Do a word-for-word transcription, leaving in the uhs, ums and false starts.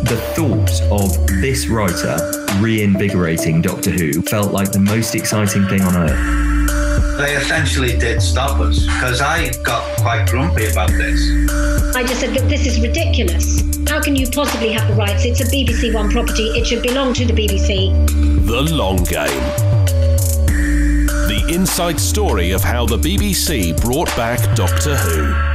The thought of this writer reinvigorating Doctor Who felt like the most exciting thing on earth. They essentially did stop us, because I got quite grumpy about this. I just said that this is ridiculous. How can you possibly have the rights? It's a B B C One property. It should belong to the B B C. The Long Game. The inside story of how the B B C brought back Doctor Who.